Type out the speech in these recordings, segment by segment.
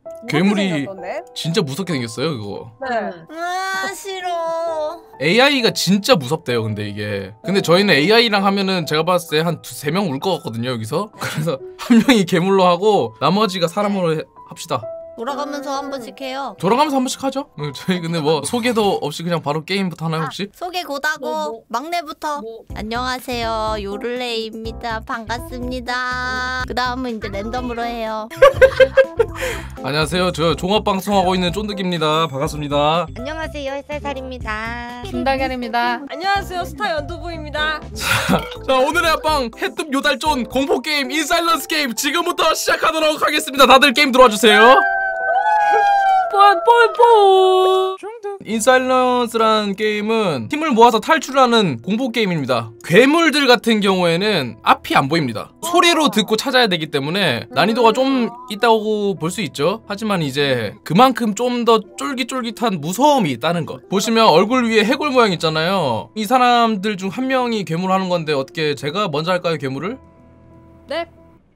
괴물이 진짜 무섭게 생겼어요 그거. 네. 싫어. AI가 진짜 무섭대요. 근데 저희는 AI랑 하면은 제가 봤을 때 한 2~3명 울 것 같거든요 여기서. 그래서 한 명이 괴물로 하고 나머지가 사람으로 합시다. 돌아가면서 한 번씩 해요. 돌아가면서 한 번씩 하죠. 저희 근데 뭐 소개도 없이 그냥 바로 게임부터 하나요 혹시? 소개 곧하고 막내부터. 안녕하세요, 요를레이입니다. 반갑습니다. 그 다음은 이제 랜덤으로 해요. 안녕하세요, 저 종합방송하고 있는 쫀득입니다. 반갑습니다. 안녕하세요, 햇살살입니다. 김달걀입니다. 안녕하세요, 스타 연두부입니다. 자, 오늘의 합방 해뜸 요달쫀 공포게임 인사일런스 게임 지금부터 시작하도록 하겠습니다. 다들 게임 들어와주세요. 인사일런스라는 게임은 팀을 모아서 탈출하는 공포게임입니다. 괴물들 같은 경우에는 앞이 안 보입니다. 소리로 듣고 찾아야 되기 때문에 난이도가 좀 있다고 볼 수 있죠. 하지만 이제 그만큼 좀 더 쫄깃쫄깃한 무서움이 있다는 것. 보시면 얼굴 위에 해골 모양 있잖아요. 이 사람들 중 한 명이 괴물 하는 건데 어떻게 제가 먼저 할까요, 괴물을? 네.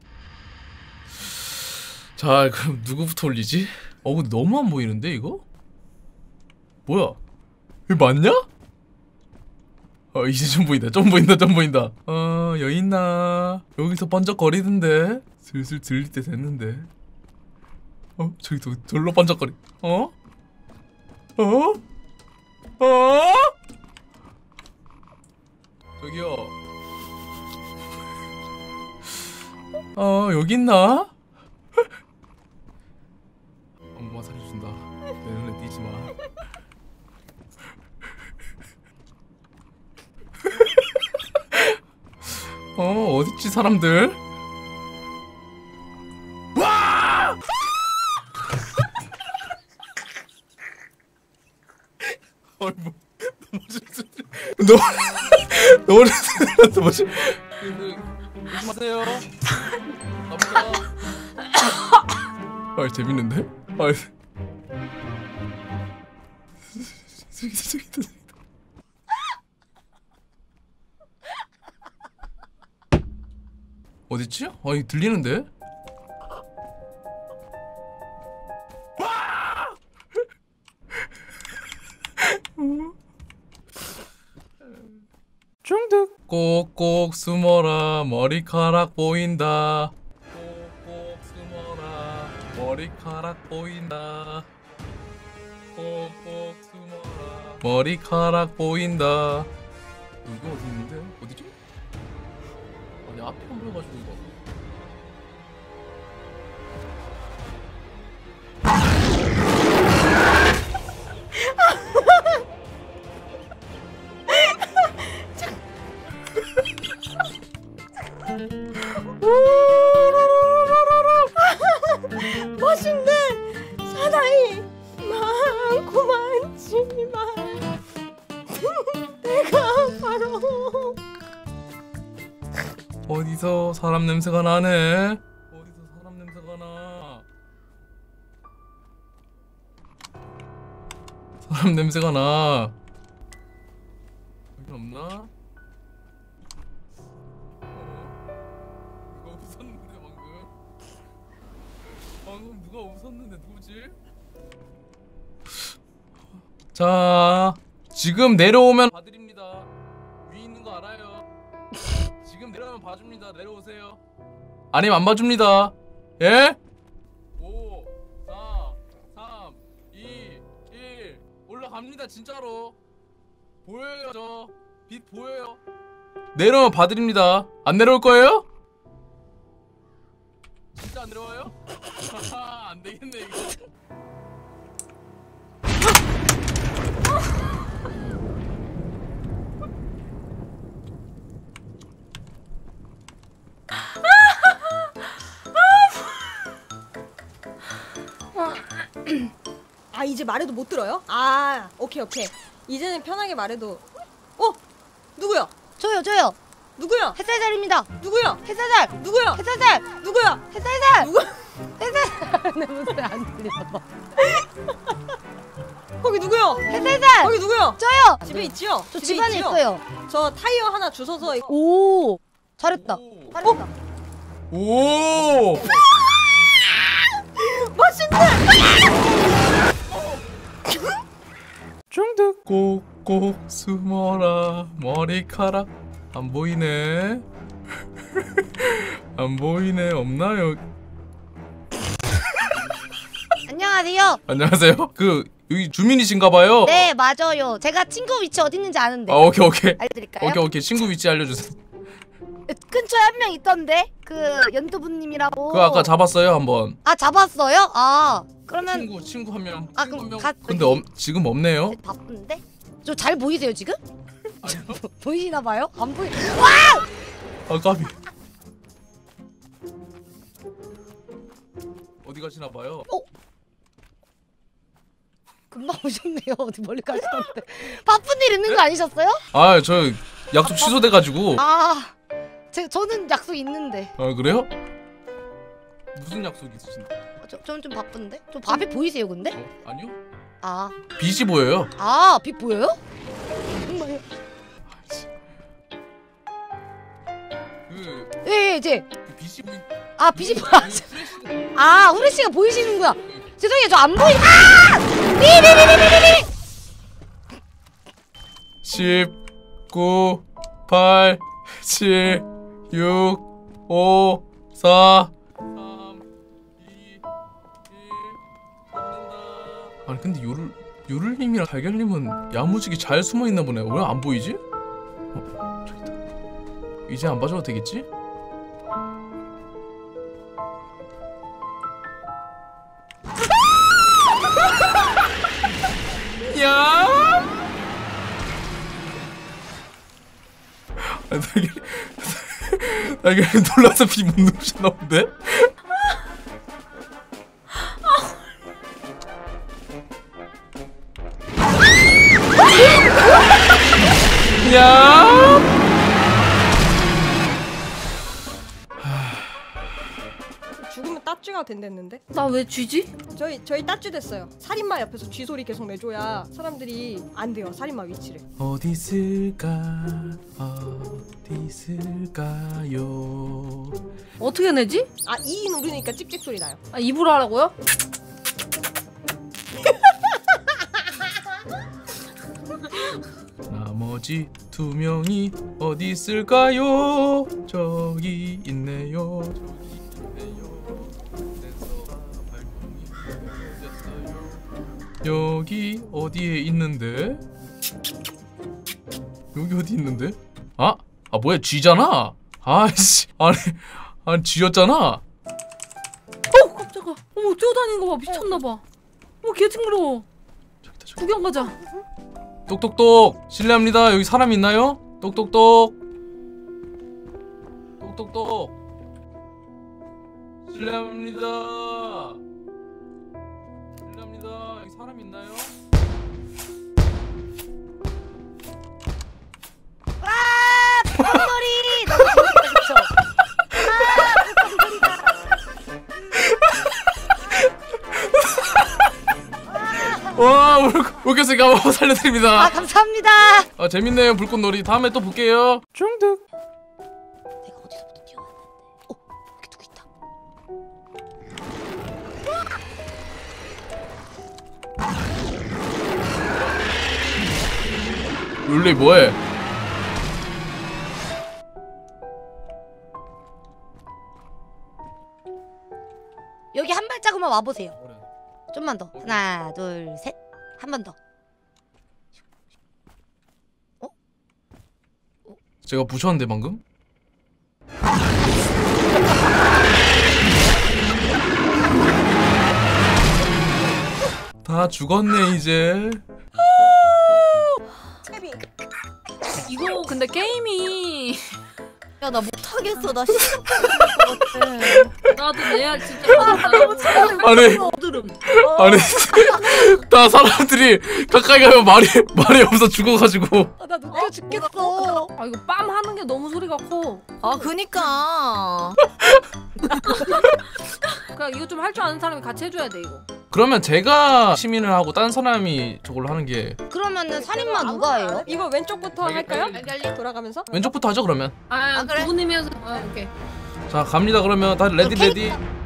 자, 그럼 누구부터 올리지? 근데 너무 안 보이는데 이거? 뭐야? 이거 맞냐? 이제 좀 보인다. 좀 보인다. 여기 있나? 여기서 번쩍거리던데? 슬슬 들릴 때 됐는데. 저기 돌로 번쩍거리. 저기요. 여기 있나? 엄마가 살려준다. 내 눈에 띄지 마. 어딨지 사람들? 와! 너무 뭐지? 조심하세요. 재밌는데? 저기다. 어딨지? 들리는데? 중득. 꼭꼭 숨어라 머리카락 보인다. 꼭꼭 숨어라 머리카락 보인다. 꼭꼭 숨어라 머리카락 보인다. 여기 어디 있는데? 어디지? 아니 앞이 안 보여가지고 이거. 멋있네. 사나이 많고 많지만 내가 바로 어디서 사람 냄새가 나네. 어디서 사람 냄새가 나. 사람 냄새가 나. 여기 없나? 누가 웃었는데 방금 누가 웃었는데 누구지? 자, 지금 내려오면 봐드립니다. 위에 있는 거 알아요. 지금 내려오면 봐줍니다. 내려오세요. 아니면 안 봐줍니다. 예? 5, 4, 3, 2, 1 올라갑니다. 진짜로 보여요. 저 빛 보여요. 내려오면 봐드립니다. 안 내려올 거예요? 진짜 안 내려와요? 안 되겠네 이거. 이제 말해도 못 들어요? 오케이. 이제는 편하게 말해도. 누구야? 저요. 누구야? 햇살살입니다. 누구야? 햇살살. 누구야? 햇살살. 누구야? 햇살살. 누구? 햇살살. 내 목소리 안 들려. 거기 누구야? 햇살살. 거기 누구야? 저요. 집에 있지요? 저 집안에 있어요. 저 타이어 하나 주워서. 오. 잘했다. 잘했다. 오. 멋있네. 꼭 숨어라 머리카락. 안 보이네. 안 보이네. 없나요? 안녕하세요. 안녕하세요. 그 여기 주민이신가봐요. 네, 맞아요. 제가 친구 위치 어디 있는지 아는데. 아 오케이 오케이. 알려드릴까요? 오케이 친구 위치 알려주세요. 근처에 한 명 있던데. 그 연두부님이라고. 그 아까 잡았어요 한번. 아, 잡았어요? 아, 그러면 친구 한 명. 아, 친구 한 그럼 명. 가. 근데 지금 없네요. 바쁜데? 저 잘 보이세요 지금? 보이시나 봐요? 안 보이. 아 까비. 어디 가시나 봐요. 금방 오셨네요. 어디 멀리 가시던데. 바쁜 일 있는 거 아니셨어요? 아 저 약속 취소돼가지고. 아, 저는 약속 있는데. 아 그래요? 무슨 약속 있으신데? 저는 좀 바쁜데. 저 밥이 보이세요, 근데? 아니요. 아, 빛이 보여요. 아, 빛 보여요? 정말요? 그 예, 이제. 빛이 보인. 아, 빛이 보여. 아, 후레 씨가 보이시는구나. 죄송해요, 저 안 보이. 아! 비비비비비비. 10, 9, 8, 7, 6, 5, 4, 3, 2, 1. 잡는다. 아니 근데 요를님이랑 달걀님은 야무지게 잘 숨어있나 보네. 왜 안 보이지? 저기 있다. 이제 안 봐줘도 되겠지? 야! 달걀이 놀라서 비 못 누르셨나 본데? 야! 죽으면 따쥐가 된댔는데? 나 왜 쥐지? 저희 따쥐 됐어요. 살인마 옆에서 쥐 소리 계속 내줘야 사람들이 안 돼요. 살인마 위치를. 어디 있을까? 어디 있을까요? 어떻게 내지? 아, 이 누르니까 찍찍 소리 나요. 아, 입으로 하라고요? 나머지 2명이 어디 있을까요? 저기 있네요. 여기 어디에 있는데? 여기 어디 있는데? 아 뭐야 쥐잖아. 아씨 아니 쥐였잖아. 깜짝아. 어머, 뛰어다니는 거 봐. 미쳤나봐. 어머, 개 징그러워. 저기다 저기. 구경 가자. 똑똑똑 실례합니다. 여기 사람 있나요? 똑똑똑 똑똑똑 실례합니다. 실례합니다. 여기 사람 있나요? 똥놀이 너무 재밌다, 그쵸? 와 웃겼으니까 한번 살려드립니다. 아, 감사합니다. 아 재밌네요 불꽃놀이. 다음에 또 볼게요. 중득. 내가 어디서부터 뛰어왔는데? 여기 누구 있다. 룰리 뭐해? 여기 한 발자국만 와보세요. 좀만 더. 하나, 둘, 셋. 한 번 더. 제가 부셨는데 방금? 다 죽었네 이제. 이거 근데 게임이 야, 나 못하겠어. 나 시작할 것 같아. 나도 내야 진짜 받았다. 아니 드름. 아니 다 사람들이 가까이 가면 말이 없어 죽어가지고. 아, 나 웃겨 죽겠어. 아, 이거 빰 하는 게 너무 소리가 커. 아, 그니까. 그러니까 이거 좀 할 줄 아는 사람이 같이 해줘야 돼 이거. 그러면 제가 시민을 하고 딴 사람이 저걸로 하는 게 그러면은 살인마 누가 해요? 이거 왼쪽부터 할까요? 알갈리. 돌아가면서? 왼쪽부터 하죠 그러면. 아, 그래? 두 분이면서. 오케이. 자 갑니다. 그러면 다들 레디 오케이. 레디.